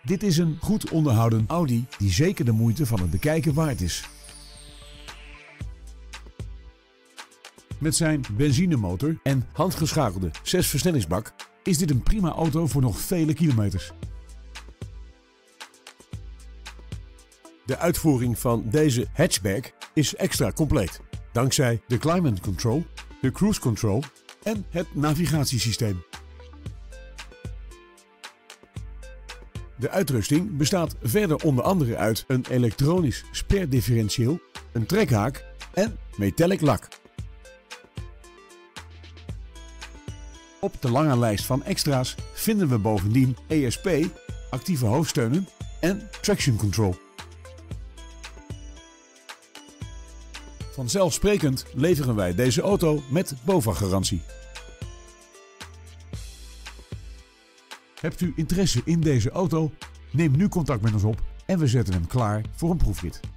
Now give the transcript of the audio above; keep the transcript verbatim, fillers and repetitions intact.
Dit is een goed onderhouden Audi die zeker de moeite van het bekijken waard is. Met zijn benzinemotor en handgeschakelde zesversnellingsbak is dit een prima auto voor nog vele kilometers. De uitvoering van deze hatchback is extra compleet, dankzij de climate control, de cruise control en het navigatiesysteem. De uitrusting bestaat verder onder andere uit een elektronisch sperdifferentieel, een trekhaak en metallic lak. Op de lange lijst van extra's vinden we bovendien E S P, actieve hoofdsteunen en traction control. Vanzelfsprekend leveren wij deze auto met BOVAG-garantie. Hebt u interesse in deze auto? Neem nu contact met ons op en we zetten hem klaar voor een proefrit.